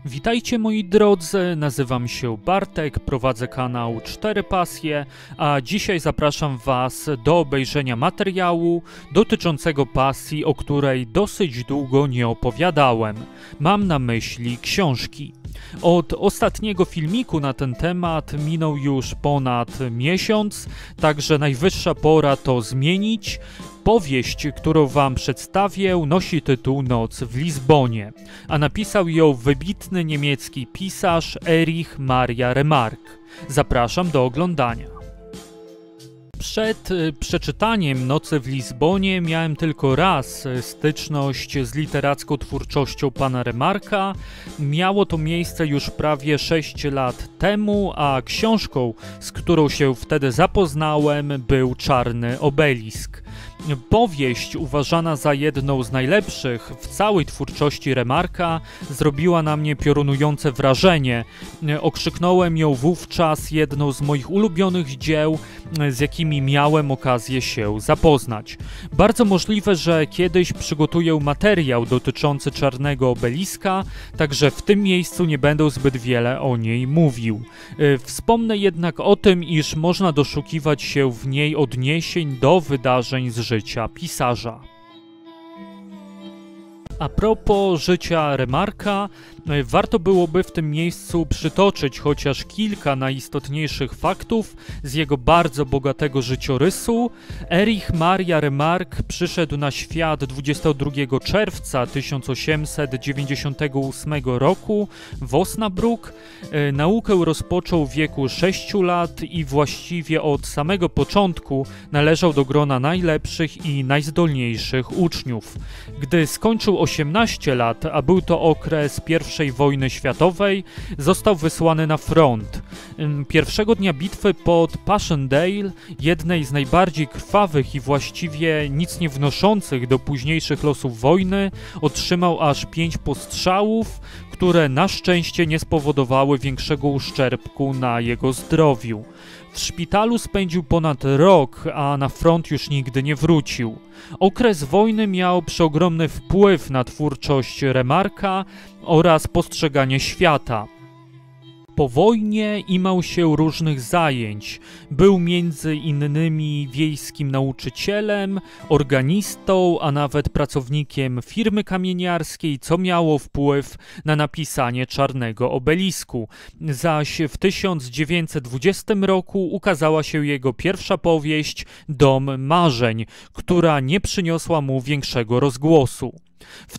Witajcie moi drodzy, nazywam się Bartek, prowadzę kanał 4 Pasje, a dzisiaj zapraszam Was do obejrzenia materiału dotyczącego pasji, o której dosyć długo nie opowiadałem. Mam na myśli książki. Od ostatniego filmiku na ten temat minął już ponad miesiąc, także najwyższa pora to zmienić. Powieść, którą Wam przedstawię, nosi tytuł Noc w Lizbonie, a napisał ją wybitny niemiecki pisarz Erich Maria Remarque. Zapraszam do oglądania. Przed przeczytaniem Nocy w Lizbonie miałem tylko raz styczność z literacką twórczością pana Remarque'a. Miało to miejsce już prawie 6 lat temu, a książką, z którą się wtedy zapoznałem, był Czarny obelisk. Powieść, uważana za jedną z najlepszych w całej twórczości Remarque'a, zrobiła na mnie piorunujące wrażenie. Okrzyknąłem ją wówczas jedną z moich ulubionych dzieł, z jakimi miałem okazję się zapoznać. Bardzo możliwe, że kiedyś przygotuję materiał dotyczący Czarnego obeliska, także w tym miejscu nie będę zbyt wiele o niej mówił. Wspomnę jednak o tym, iż można doszukiwać się w niej odniesień do wydarzeń z życia pisarza. A propos życia Remarque'a, warto byłoby w tym miejscu przytoczyć chociaż kilka najistotniejszych faktów z jego bardzo bogatego życiorysu. Erich Maria Remarque przyszedł na świat 22 czerwca 1898 roku w Osnabrück. Naukę rozpoczął w wieku 6 lat i właściwie od samego początku należał do grona najlepszych i najzdolniejszych uczniów. Gdy skończył 18 lat, a był to okres I wojny światowej, został wysłany na front. Pierwszego dnia bitwy pod Passchendaele, jednej z najbardziej krwawych i właściwie nic nie wnoszących do późniejszych losów wojny, otrzymał aż 5 postrzałów, które na szczęście nie spowodowały większego uszczerbku na jego zdrowiu. W szpitalu spędził ponad rok, a na front już nigdy nie wrócił. Okres wojny miał przeogromny wpływ na twórczość Remarque'a oraz postrzeganie świata. Po wojnie imał się różnych zajęć. Był między innymi wiejskim nauczycielem, organistą, a nawet pracownikiem firmy kamieniarskiej, co miało wpływ na napisanie Czarnego obelisku. Zaś w 1920 roku ukazała się jego pierwsza powieść Dom marzeń, która nie przyniosła mu większego rozgłosu. W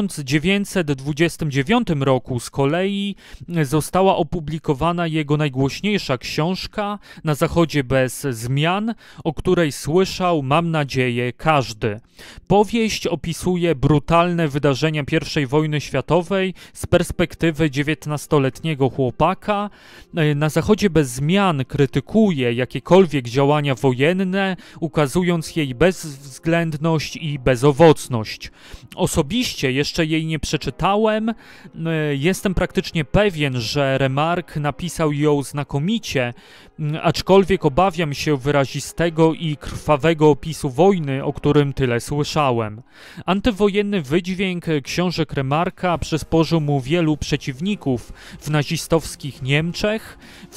1929 roku z kolei została opublikowana jego najgłośniejsza książka Na zachodzie bez zmian, o której słyszał, mam nadzieję, każdy. Powieść opisuje brutalne wydarzenia I wojny światowej z perspektywy 19-letniego chłopaka. Na zachodzie bez zmian krytykuje jakiekolwiek działania wojenne, ukazując jej bezwzględność i bezowocność. Osobiście jeszcze jej nie przeczytałem, jestem praktycznie pewien, że Remarque napisał ją znakomicie, aczkolwiek obawiam się wyrazistego i krwawego opisu wojny, o którym tyle słyszałem. Antywojenny wydźwięk książek Remarque'a przysporzył mu wielu przeciwników w nazistowskich Niemczech. W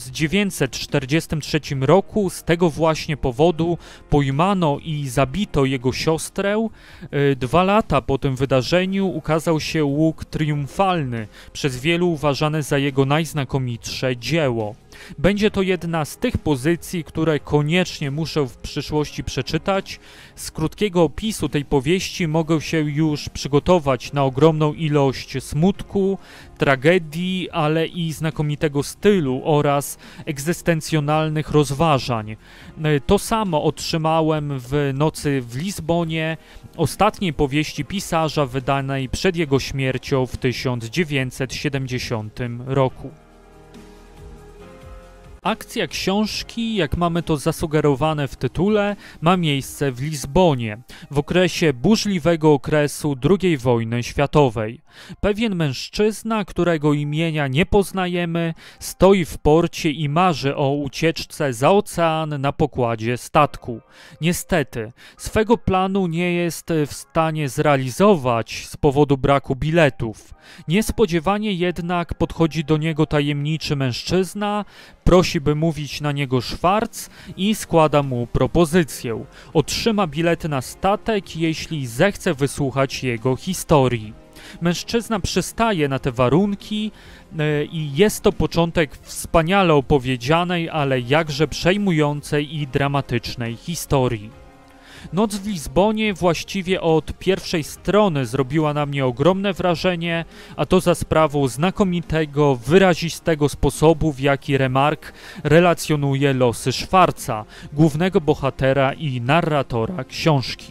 1943 roku z tego właśnie powodu pojmano i zabito jego siostrę. 2 lata po tym wydarzeniu ukazał się Łuk triumfalny, przez wielu uważany za jego najznakomitsze dzieło. Będzie to jedna z tych pozycji, które koniecznie muszę w przyszłości przeczytać. Z krótkiego opisu tej powieści mogę się już przygotować na ogromną ilość smutku, tragedii, ale i znakomitego stylu oraz egzystencjonalnych rozważań. To samo otrzymałem w Nocy w Lizbonie, ostatniej powieści pisarza wydanej przed jego śmiercią w 1970 roku. Akcja książki, jak mamy to zasugerowane w tytule, ma miejsce w Lizbonie, w okresie burzliwego okresu II wojny światowej. Pewien mężczyzna, którego imienia nie poznajemy, stoi w porcie i marzy o ucieczce za ocean na pokładzie statku. Niestety, swego planu nie jest w stanie zrealizować z powodu braku biletów. Niespodziewanie jednak podchodzi do niego tajemniczy mężczyzna, prosi, by mówić na niego Schwarz i składa mu propozycję. Otrzyma bilety na statek, jeśli zechce wysłuchać jego historii. Mężczyzna przystaje na te warunki i jest to początek wspaniale opowiedzianej, ale jakże przejmującej i dramatycznej historii. Noc w Lizbonie właściwie od pierwszej strony zrobiła na mnie ogromne wrażenie, a to za sprawą znakomitego, wyrazistego sposobu, w jaki Remarque relacjonuje losy Schwarza, głównego bohatera i narratora książki.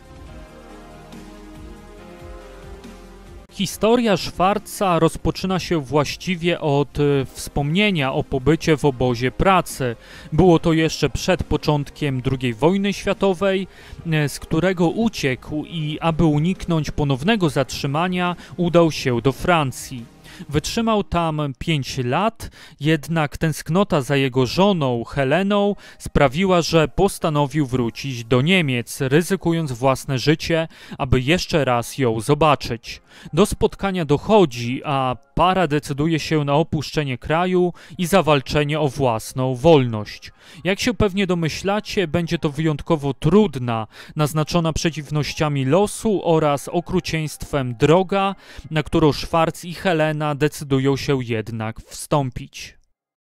Historia Schwarza rozpoczyna się właściwie od wspomnienia o pobycie w obozie pracy. Było to jeszcze przed początkiem II wojny światowej, z którego uciekł i aby uniknąć ponownego zatrzymania, udał się do Francji. Wytrzymał tam 5 lat, jednak tęsknota za jego żoną, Heleną, sprawiła, że postanowił wrócić do Niemiec, ryzykując własne życie, aby jeszcze raz ją zobaczyć. Do spotkania dochodzi, a para decyduje się na opuszczenie kraju i zawalczenie o własną wolność. Jak się pewnie domyślacie, będzie to wyjątkowo trudna, naznaczona przeciwnościami losu oraz okrucieństwem droga, na którą Schwarz i Helena decydują się jednak wstąpić.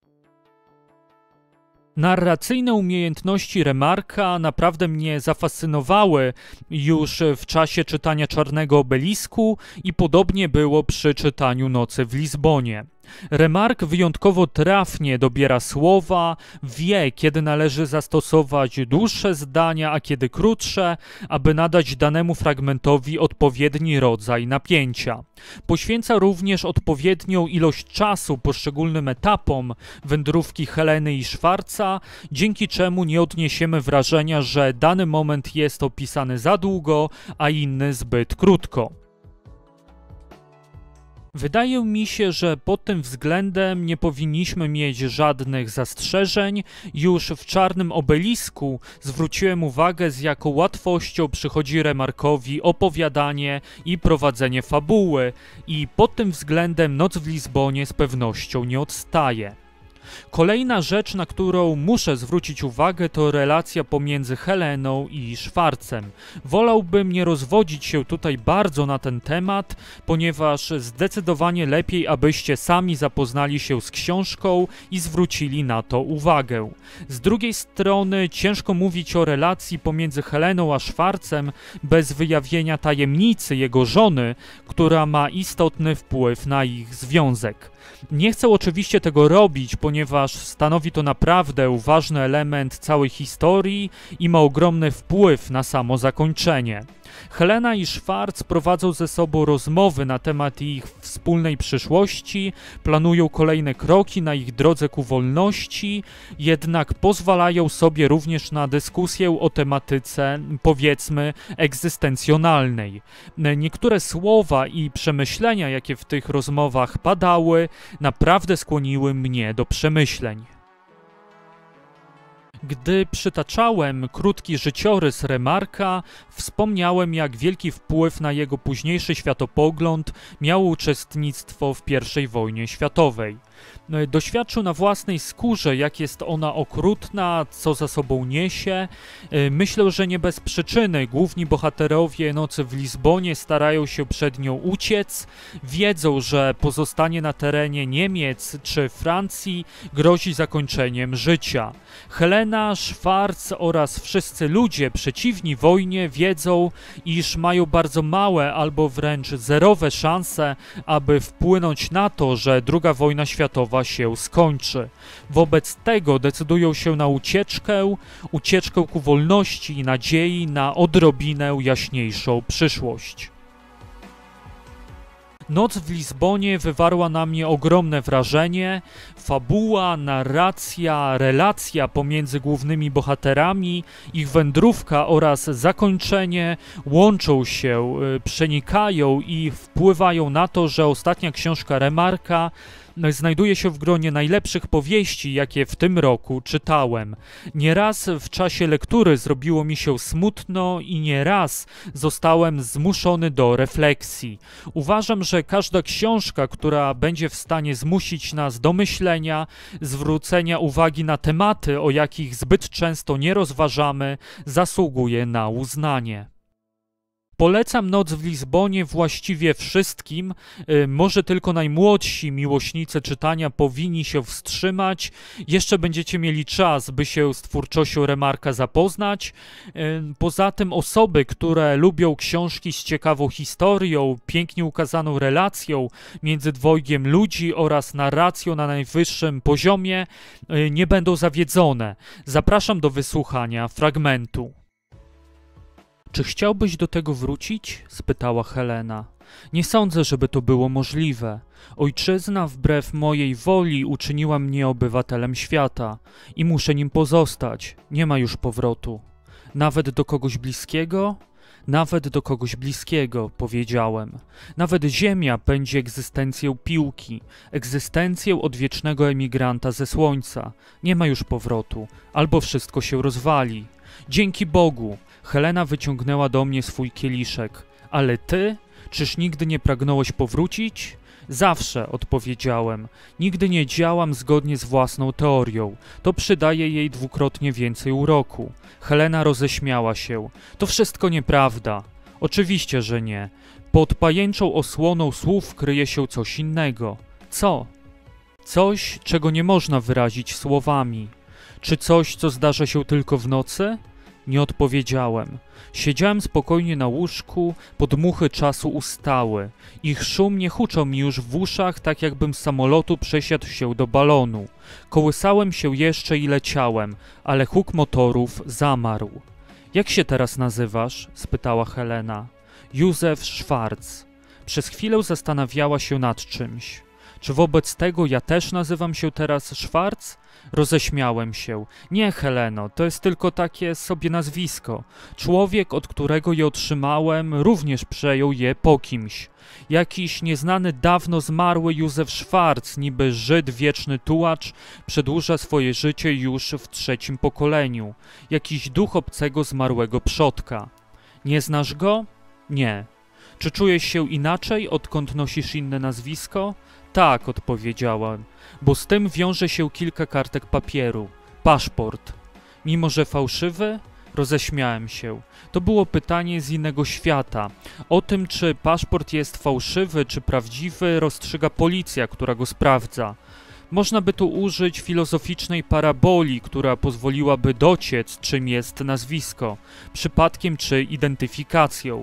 Narracyjne umiejętności Remarque'a naprawdę mnie zafascynowały już w czasie czytania Czarnego Obelisku i podobnie było przy czytaniu Nocy w Lizbonie. Remarque wyjątkowo trafnie dobiera słowa, wie, kiedy należy zastosować dłuższe zdania, a kiedy krótsze, aby nadać danemu fragmentowi odpowiedni rodzaj napięcia. Poświęca również odpowiednią ilość czasu poszczególnym etapom wędrówki Heleny i Schwarza, dzięki czemu nie odniesiemy wrażenia, że dany moment jest opisany za długo, a inny zbyt krótko. Wydaje mi się, że pod tym względem nie powinniśmy mieć żadnych zastrzeżeń. Już w Czarnym Obelisku zwróciłem uwagę, z jaką łatwością przychodzi Remarque'owi opowiadanie i prowadzenie fabuły i pod tym względem Noc w Lizbonie z pewnością nie odstaje. Kolejna rzecz, na którą muszę zwrócić uwagę, to relacja pomiędzy Heleną i Schwarzem. Wolałbym nie rozwodzić się tutaj bardzo na ten temat, ponieważ zdecydowanie lepiej, abyście sami zapoznali się z książką i zwrócili na to uwagę. Z drugiej strony ciężko mówić o relacji pomiędzy Heleną a Schwarzem bez wyjawienia tajemnicy jego żony, która ma istotny wpływ na ich związek. Nie chcę oczywiście tego robić, ponieważ stanowi to naprawdę ważny element całej historii i ma ogromny wpływ na samo zakończenie. Helena i Schwarz prowadzą ze sobą rozmowy na temat ich wspólnej przyszłości, planują kolejne kroki na ich drodze ku wolności, jednak pozwalają sobie również na dyskusję o tematyce, powiedzmy, egzystencjonalnej. Niektóre słowa i przemyślenia, jakie w tych rozmowach padały, naprawdę skłoniły mnie do przemyśleń. Gdy przytaczałem krótki życiorys Remarque'a, wspomniałem, jak wielki wpływ na jego późniejszy światopogląd miało uczestnictwo w I wojnie światowej. Doświadczył na własnej skórze, jak jest ona okrutna, co za sobą niesie. Myślę, że nie bez przyczyny główni bohaterowie Nocy w Lizbonie starają się przed nią uciec. Wiedzą, że pozostanie na terenie Niemiec czy Francji grozi zakończeniem życia. Helena, Schwarz oraz wszyscy ludzie przeciwni wojnie wiedzą, iż mają bardzo małe albo wręcz zerowe szanse, aby wpłynąć na to, że II wojna światowa się skończy. Wobec tego decydują się na ucieczkę ku wolności i nadziei na odrobinę jaśniejszą przyszłość. Noc w Lizbonie wywarła na mnie ogromne wrażenie. Fabuła, narracja, relacja pomiędzy głównymi bohaterami, ich wędrówka oraz zakończenie łączą się, przenikają i wpływają na to, że ostatnia książka Remarque'a znajduje się w gronie najlepszych powieści, jakie w tym roku czytałem. Nieraz w czasie lektury zrobiło mi się smutno i nieraz zostałem zmuszony do refleksji. Uważam, że każda książka, która będzie w stanie zmusić nas do myślenia, zwrócenia uwagi na tematy, o jakich zbyt często nie rozważamy, zasługuje na uznanie. Polecam Noc w Lizbonie właściwie wszystkim, może tylko najmłodsi miłośnicy czytania powinni się wstrzymać. Jeszcze będziecie mieli czas, by się z twórczością Remarque'a zapoznać. Poza tym osoby, które lubią książki z ciekawą historią, pięknie ukazaną relacją między dwojgiem ludzi oraz narracją na najwyższym poziomie, nie będą zawiedzone. Zapraszam do wysłuchania fragmentu. Czy chciałbyś do tego wrócić? Spytała Helena. Nie sądzę, żeby to było możliwe. Ojczyzna wbrew mojej woli uczyniła mnie obywatelem świata i muszę nim pozostać. Nie ma już powrotu. Nawet do kogoś bliskiego? Nawet do kogoś bliskiego, powiedziałem. Nawet ziemia będzie egzystencją piłki, egzystencją odwiecznego emigranta ze słońca. Nie ma już powrotu, albo wszystko się rozwali. Dzięki Bogu! Helena wyciągnęła do mnie swój kieliszek. Ale ty? Czyż nigdy nie pragnąłeś powrócić? Zawsze, odpowiedziałem. Nigdy nie działam zgodnie z własną teorią. To przydaje jej dwukrotnie więcej uroku. Helena roześmiała się. To wszystko nieprawda. Oczywiście, że nie. Pod pajęczą osłoną słów kryje się coś innego. Co? Coś, czego nie można wyrazić słowami. Czy coś, co zdarza się tylko w nocy? Nie odpowiedziałem. Siedziałem spokojnie na łóżku, podmuchy czasu ustały. Ich szum nie huczał mi już w uszach, tak jakbym z samolotu przesiadł się do balonu. Kołysałem się jeszcze i leciałem, ale huk motorów zamarł. Jak się teraz nazywasz? Spytała Helena. Józef Schwarz. Przez chwilę zastanawiała się nad czymś. Czy wobec tego ja też nazywam się teraz Schwarz? Roześmiałem się. Nie, Heleno, to jest tylko takie sobie nazwisko. Człowiek, od którego je otrzymałem, również przejął je po kimś. Jakiś nieznany dawno zmarły Józef Schwarz, niby Żyd, wieczny tułacz, przedłuża swoje życie już w 3. pokoleniu. Jakiś duch obcego zmarłego przodka. Nie znasz go? Nie. Czy czujesz się inaczej, odkąd nosisz inne nazwisko? Tak, odpowiedziałem, bo z tym wiąże się kilka kartek papieru. Paszport. Mimo że fałszywy? Roześmiałem się. To było pytanie z innego świata. O tym, czy paszport jest fałszywy, czy prawdziwy, rozstrzyga policja, która go sprawdza. Można by tu użyć filozoficznej paraboli, która pozwoliłaby dociec, czym jest nazwisko, przypadkiem czy identyfikacją.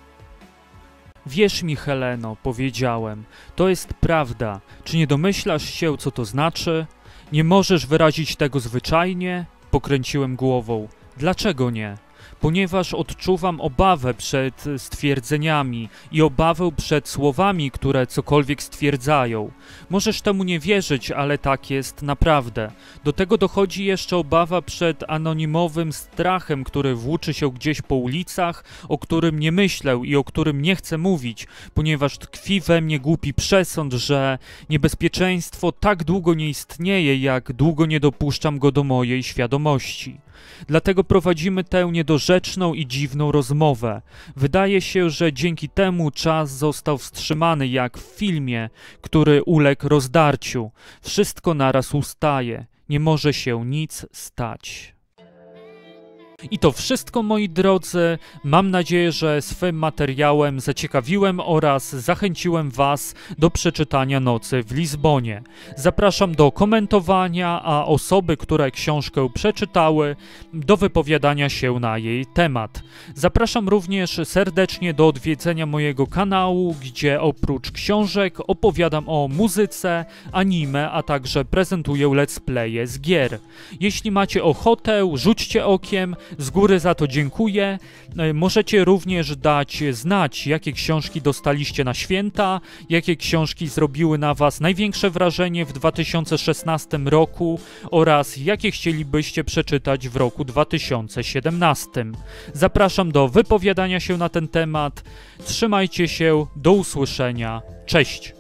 Wierz mi, Heleno, powiedziałem, to jest prawda. Czy nie domyślasz się, co to znaczy? Nie możesz wyrazić tego zwyczajnie? Pokręciłem głową. Dlaczego nie? Ponieważ odczuwam obawę przed stwierdzeniami i obawę przed słowami, które cokolwiek stwierdzają. Możesz temu nie wierzyć, ale tak jest naprawdę. Do tego dochodzi jeszcze obawa przed anonimowym strachem, który włóczy się gdzieś po ulicach, o którym nie myślę i o którym nie chcę mówić, ponieważ tkwi we mnie głupi przesąd, że niebezpieczeństwo tak długo nie istnieje, jak długo nie dopuszczam go do mojej świadomości. Dlatego prowadzimy tę niedorzeczną i dziwną rozmowę. Wydaje się, że dzięki temu czas został wstrzymany jak w filmie, który uległ rozdarciu. Wszystko naraz ustaje. Nie może się nic stać. I to wszystko, moi drodzy. Mam nadzieję, że swym materiałem zaciekawiłem oraz zachęciłem Was do przeczytania Nocy w Lizbonie. Zapraszam do komentowania, a osoby, które książkę przeczytały, do wypowiadania się na jej temat. Zapraszam również serdecznie do odwiedzenia mojego kanału, gdzie oprócz książek opowiadam o muzyce, anime, a także prezentuję let's playe z gier. Jeśli macie ochotę, rzućcie okiem. Z góry za to dziękuję. Możecie również dać znać, jakie książki dostaliście na święta, jakie książki zrobiły na Was największe wrażenie w 2016 roku oraz jakie chcielibyście przeczytać w roku 2017. Zapraszam do wypowiadania się na ten temat. Trzymajcie się, do usłyszenia. Cześć!